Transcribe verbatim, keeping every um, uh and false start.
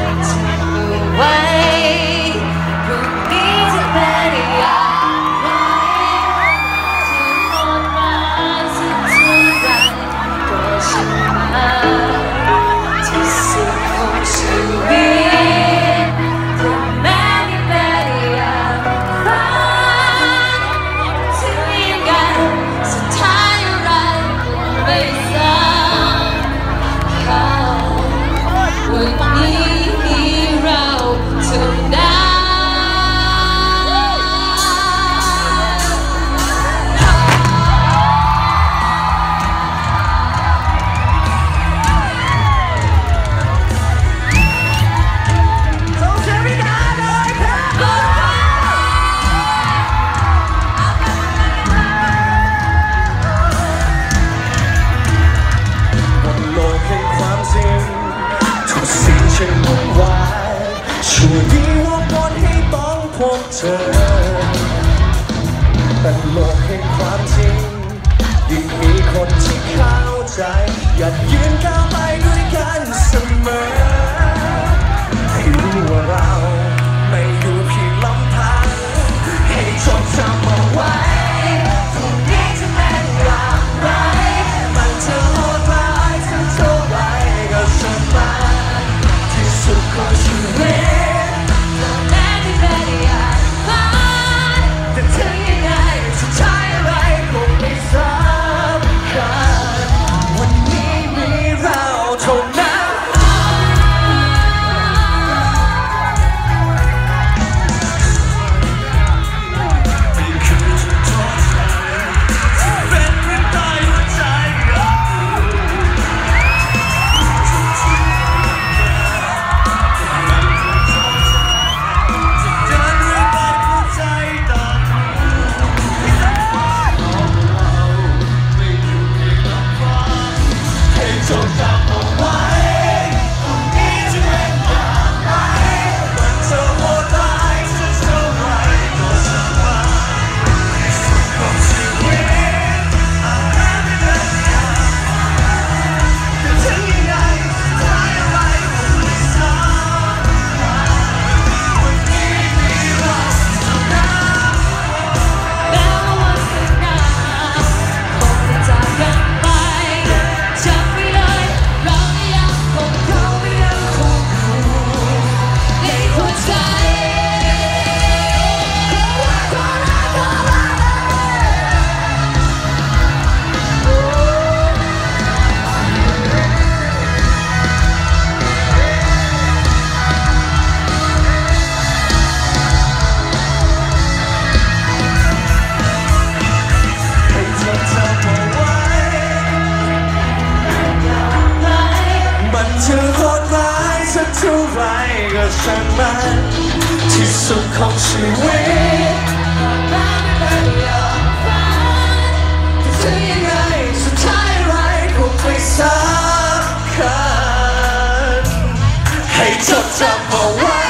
ชั่วดีว่าบนให้ต้องพบเธอแต่โลกแห่งความจริงยิ่งมีคนที่เข้าใจอยากยืนก้าวไปด้วยกันเสมอให้รู้ว่าเราไม่อยู่เพียงลำพังให้จดจำเอาไว้พรุ่งนี้จะเป็นอย่างไรมันจะโหดร้ายสักเท่าไรก็ช่างมันที่สุดของชีวิตจะโหดร้ายสักเท่าไรก็ช่างมันที่สุดของชีวิตจะยังไงสุดท้ายอะไรก็ไม่สำคัญให้จดจำเอาไว้